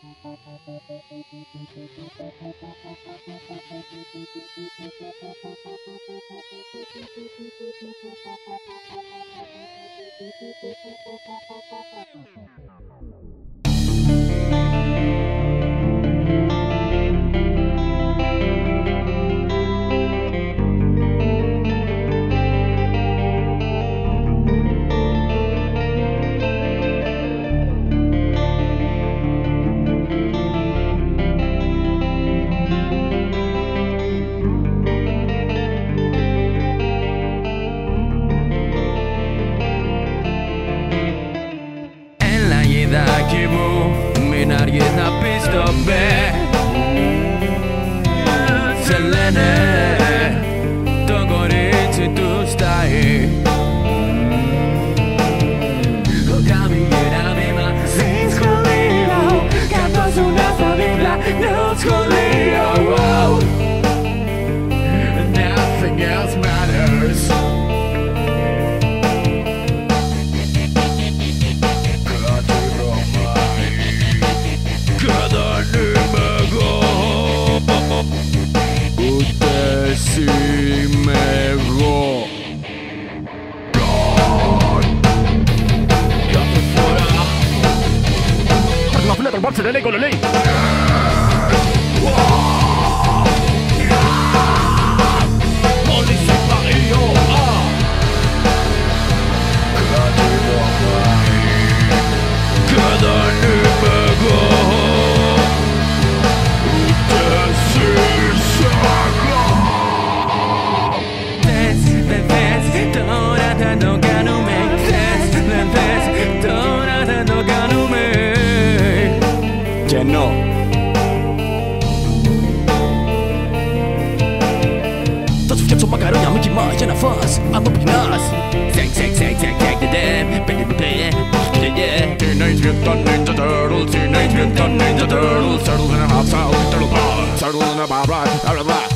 Παιδάκι μου, μην αργείς να πεις το μπε. Σε λένε το κορίτσι του στάει. Το καμίγυρα στην σχολείο, καθόζουν στα δίπλα νέο σχολείο. Nothing else matters. Ούτε εσύ είμαι εγώ. Κάθε φορά παίρνω να φίλε τον μπάψε, δεν λέει κολολέει. Μόλις είπα ήλιο. Κάτι βρωμάει και δεν είμαι εγώ. No. Θα σου φτιάξω μακαρόνια με κοιμά για να φας αν το πεινάς. Teenage Mutant Ninja Turtles, Teenage Mutant Ninja Turtles, turtles in a hot cell, turtle bar, turtle in a bar, blah blah blah.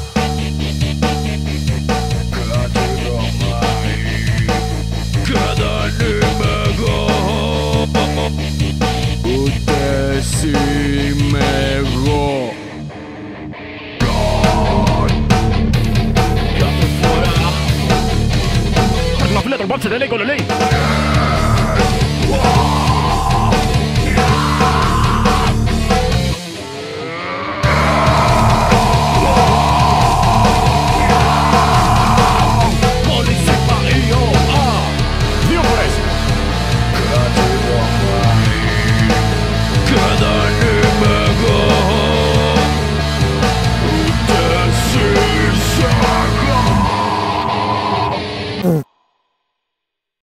Cada είμαι εγώ. Ούτε εσύ είμαι εγώ. Κάθε φορά παίρνω να φίλε τον μπάψε, δεν λέει κολολέει. Μόλις είπα ήλιο, δύο φορές. Κάτι βρωμάει και δεν είμαι εγώ. Ούτε εσύ είσαι εγώ.